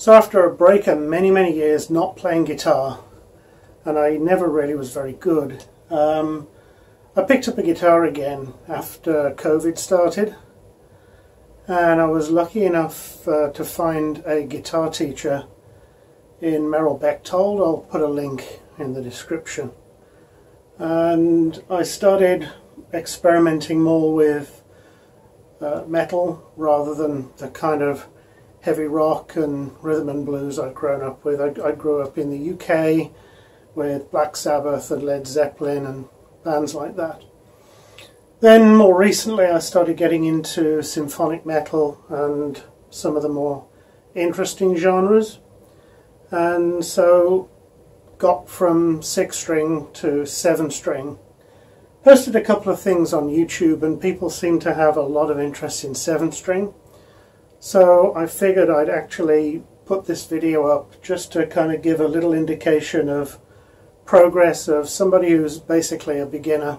So after a break of many years not playing guitar, and I never really was very good, I picked up a guitar again after COVID started, and I was lucky enough to find a guitar teacher in Merrill Bechtold. I'll put a link in the description. And I started experimenting more with metal rather than the kind of heavy rock and rhythm and blues I'd grown up with. I grew up in the UK with Black Sabbath and Led Zeppelin and bands like that. Then more recently I started getting into symphonic metal and some of the more interesting genres, and so got from 6-string to 7-string. Posted a couple of things on YouTube and people seem to have a lot of interest in 7-string, so I figured I'd actually put this video up just to kind of give a little indication of progress of somebody who's basically a beginner.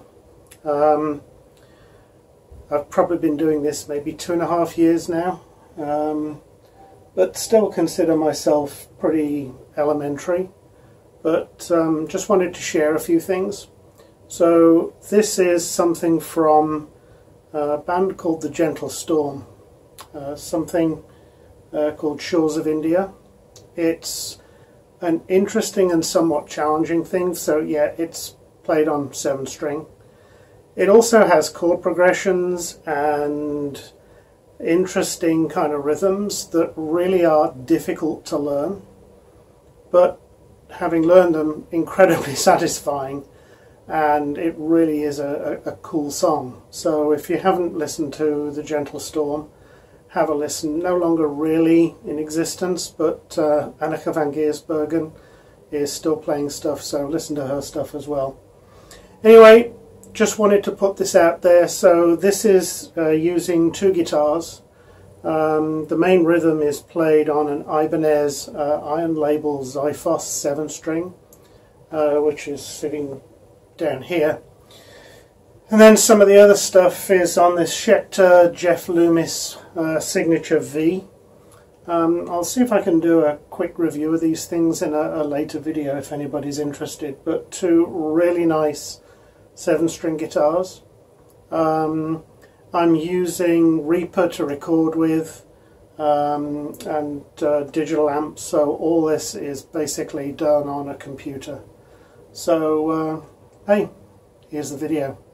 I've probably been doing this maybe 2.5 years now, but still consider myself pretty elementary, but just wanted to share a few things. So this is something from a band called The Gentle Storm, something called Shores of India. It's an interesting and somewhat challenging thing, so yeah, it's played on 7-string. It also has chord progressions and interesting kind of rhythms that really are difficult to learn, but having learned them, incredibly satisfying, and it really is a cool song. So if you haven't listened to The Gentle Storm, have a listen. No longer really in existence, but Anneke van Giersbergen is still playing stuff, so listen to her stuff as well. Anyway, just wanted to put this out there. So this is using 2 guitars. The main rhythm is played on an Ibanez iron label Xiphos 7-string, which is sitting down here. And then some of the other stuff is on this Schecter Jeff Loomis Signature V. I'll see if I can do a quick review of these things in a later video if anybody's interested. But 2 really nice 7-string guitars. I'm using Reaper to record with and digital amps, so all this is basically done on a computer. So hey, here's the video.